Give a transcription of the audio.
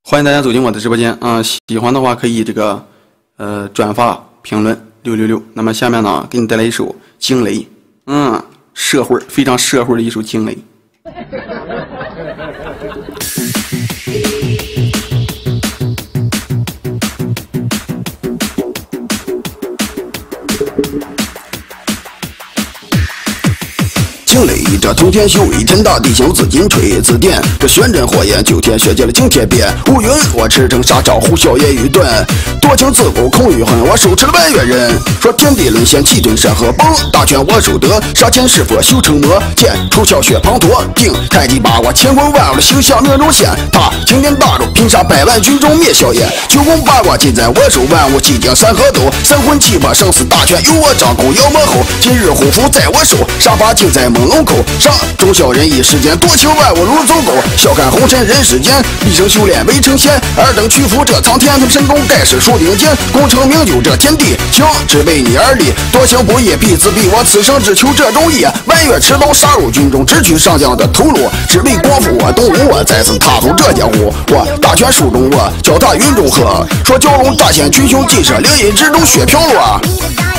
欢迎大家走进我的直播间啊！喜欢的话可以转发、评论666。那么下面呢，给你带来一首《惊雷》，社会非常社会的一首《惊雷》。惊雷，这通天修为，天大地形紫金锤，紫电这玄真火焰，九天学界的惊天变。乌云我驰骋杀招，呼啸夜雨遁，多情自古空余恨，我手持了万月刃。说天地沦陷，气遁山河崩，大权我手得，杀前弑佛修成魔，剑出鞘血滂沱，定太极八卦乾坤万物的形象命中现。他擎天大柱，拼杀百万军中灭硝烟，九宫八卦尽在我手，万物即将山河斗，三魂七魄生死大权由我掌控，妖魔后今日虎符在我手，杀伐尽在猛龙口。上忠孝仁义世间，多情万物如走狗，笑看红尘人世间，一生修炼未成仙。尔等屈服这苍天，他们神功盖世数顶尖，功成名就这天地，情只为你而立，多情不义必自毙，我此生只求这种义。弯月持刀杀入军中，直取上将的头颅，只为光复我东吴，我再次踏足这江湖。我大权手中握，脚踏云中鹤，说蛟龙大显群雄，尽设灵隐之中血飘落。